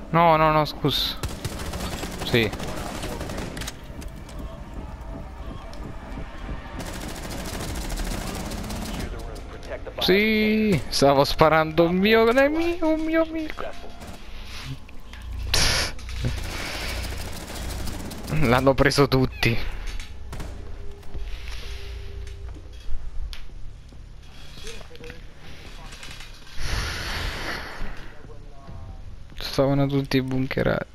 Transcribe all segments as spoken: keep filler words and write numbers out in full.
No, no, no, scusa. Sì. Sì, stavo sparando un mio nemico, un mio amico. L'hanno preso tutti. Stavano tutti bunkerati.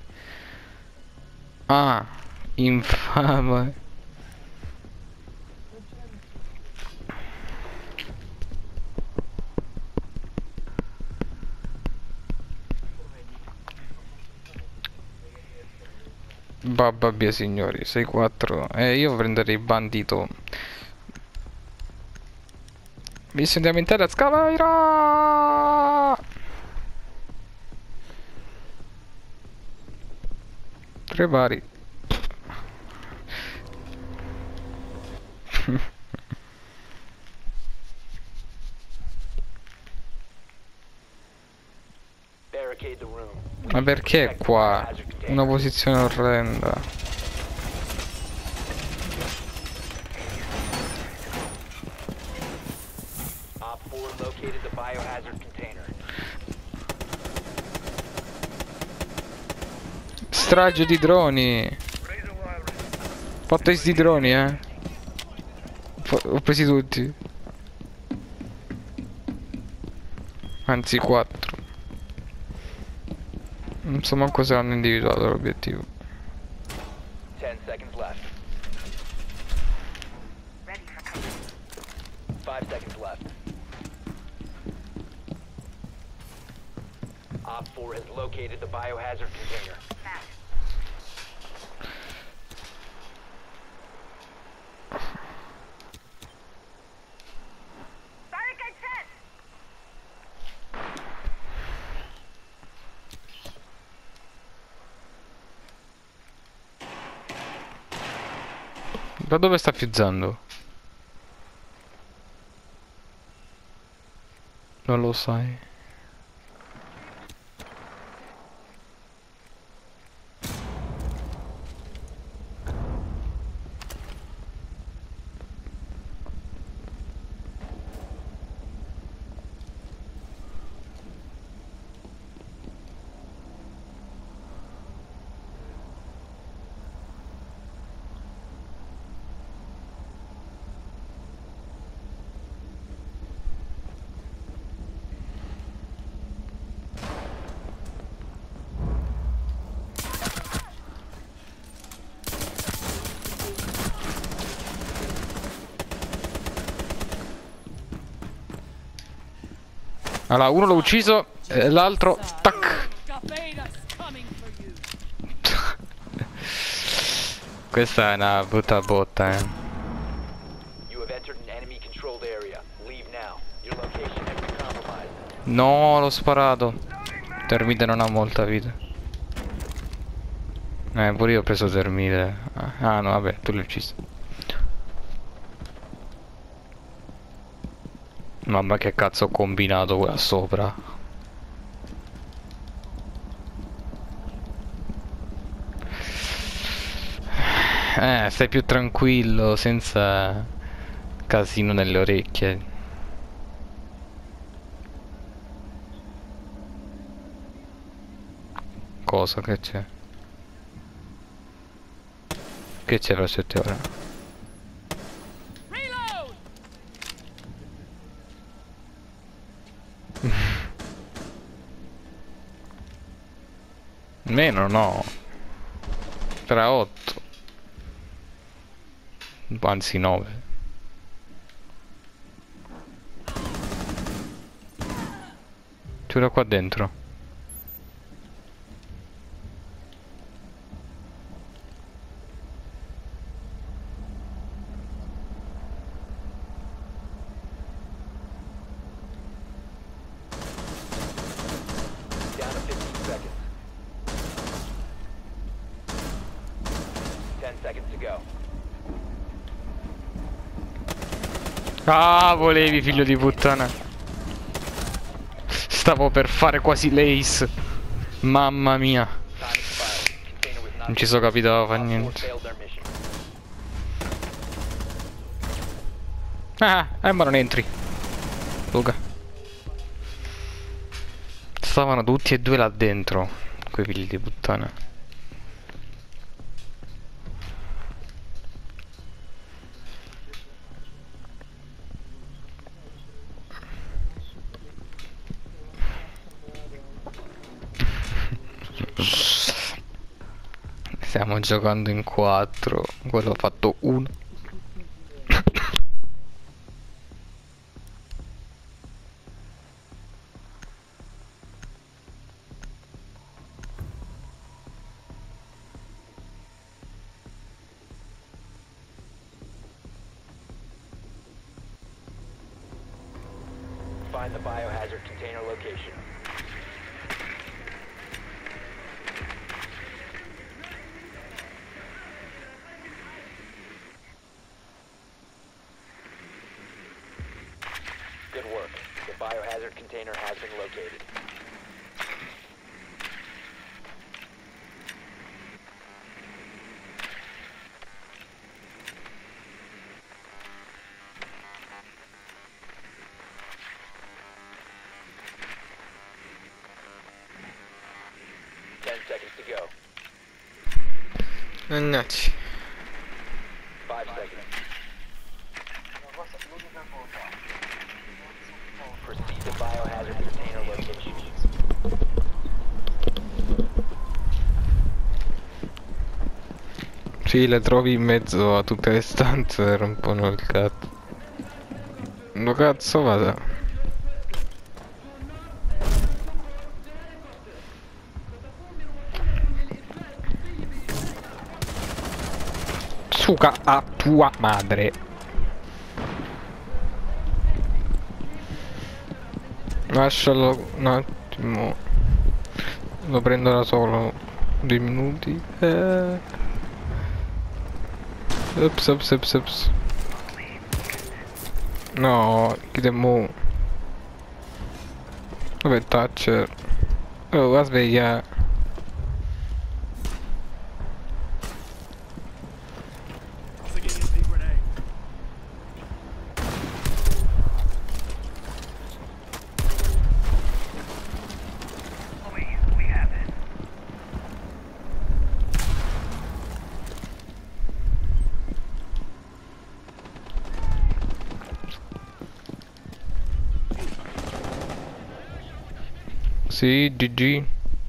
Ah, infame. Babba mia signori, sei quattro. Eh, io prenderei il bandito. Missione ambientale a Scavaira! Prepari. Ma perché qua? Una posizione orrenda. Strage di droni. Fatto sti droni, eh. F ho presi tutti. Anzi quattro. Non so manco se hanno individuato l'obiettivo. ten seconds left. five seconds left. Op four has located the biohazard container. Da dove sta fizzando? Non lo sai. Allora, uno l'ho ucciso e l'altro... Tac! Questa è una brutta botta, eh. No, l'ho sparato. Termite non ha molta vita. Eh, pure io ho preso Termite. Ah, no, vabbè, tu l'hai ucciso. Mamma che cazzo ho combinato qua sopra. Eh, stai più tranquillo, senza casino nelle orecchie. Cosa che c'è? Che c'è per sette ore? Meno no. Tra otto. Anzi nove. C'era qua dentro. Ah, volevi, figlio di puttana. Stavo per fare quasi l'ace. Mamma mia. Time expired. Container was not Non ci sono capito, fa Op four niente. failed their mission. Ah, eh ma non entri. Luca. Stavano tutti e due là dentro. Quei figli di puttana. Stiamo giocando in quattro. Quello ha fatto uno. Find the biohazard container location. Good work. The biohazard container has been located. Ten seconds to go. Mannaggia. Five seconds. Proceed to biohazard container location. Sì, le trovi in mezzo a tutte le stanze e rompono il cazzo. No cazzo vada. Suca a tua madre. Lascialo un attimo. Lo prendo da solo. Due minuti. Eh. Ups, ups, ups, ups. No, chiediamo. Dove Thatcher? Oh, la sveglia. Sì, G G.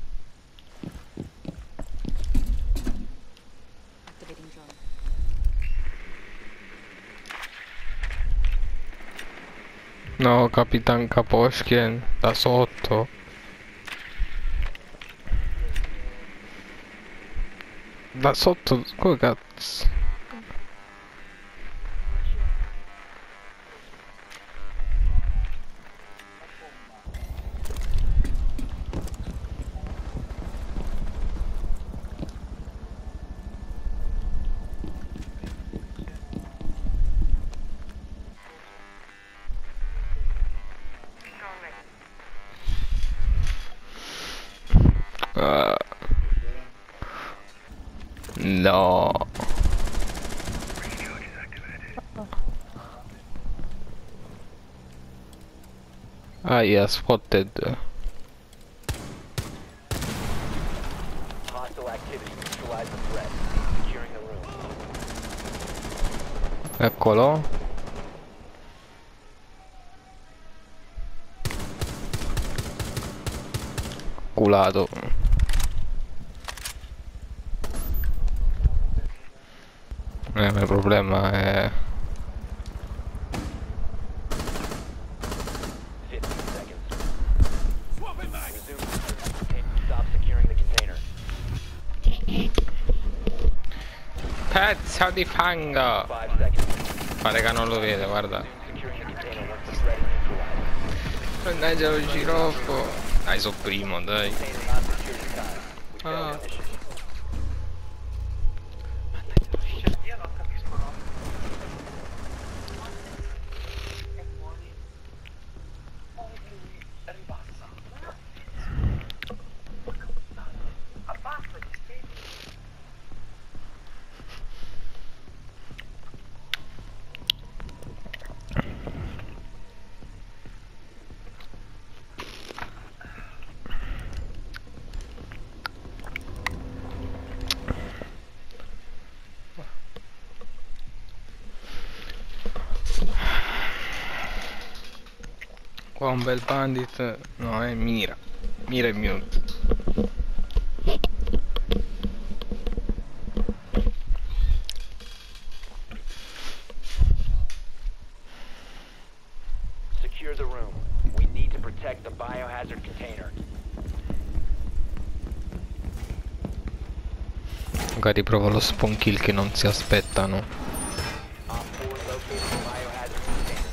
No, Capitan Kaposhkin da sotto. Da sotto, come cazzo? Uh, no. Ah, yeah, spotted. Hostile activity. Neutralize the threat. Securing the room. Eccolo. Culato. Eh, ma il problema è... fifteen seconds. Resume. Stop securing the container. Pezzo di fango! Five seconds. Pare che non lo vede, guarda. Securing the container once the threat is neutralized. Mannaggia lo girofo. Dai, so primo, dai. Container not secured in time. We failed Ah. our mission. Qua un bel bandit. No, è mira. Mira e mute. Secure the room. We need to protect the biohazard container. Magari provo lo spawn kill che non si aspettano. Op four located the biohazard container.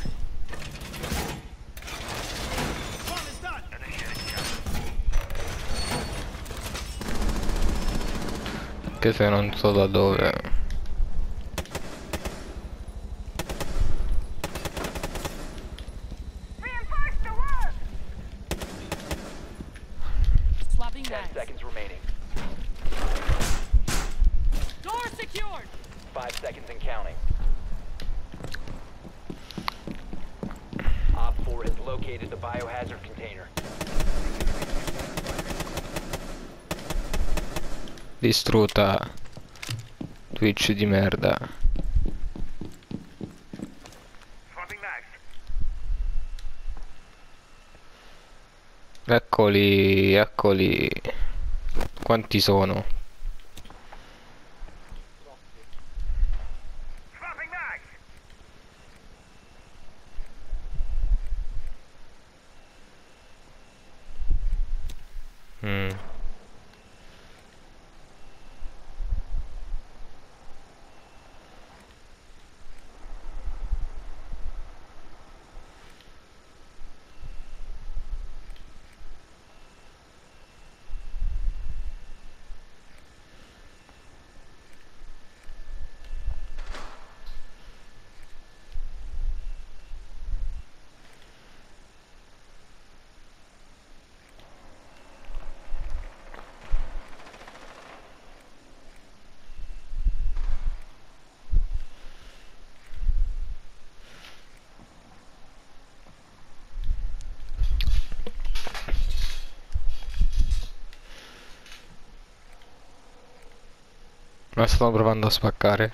Che se non so da dove. Swapping Ten mags. seconds remaining. Door secured. Five seconds and counting. Op four has located the biohazard container. Distrutta. Twitch di merda. Eccoli, eccoli. Quanti sono? Mm. Ma sto provando a spaccare.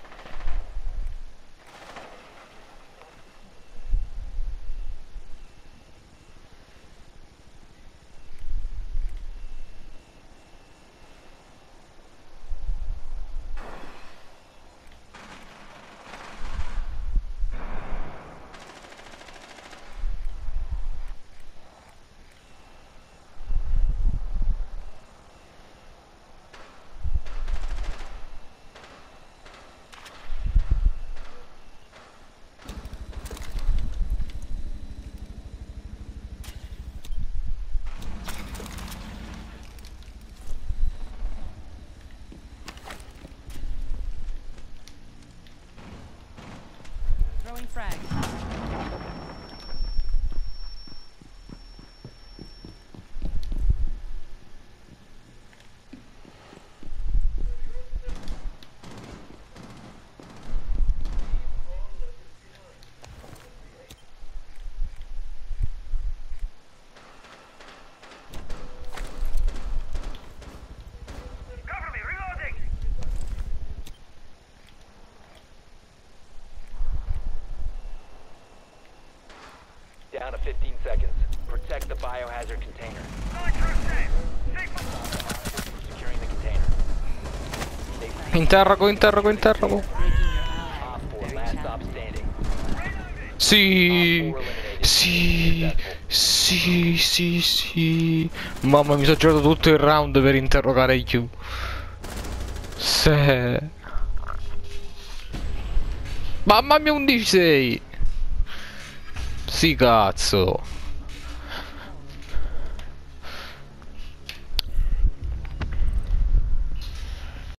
Throwing frag. Down to fifteen seconds. Protect the biohazard container. Securing the container. Interrogo, interrogo, interrogo. Op four, last stop standing. Sì, Op four eliminated. sì, sì, sì, sì. Mamma, mi sono giocato tutto il round per interrogare Q. Se. Mamma mia, undici sei. Sì, cazzo.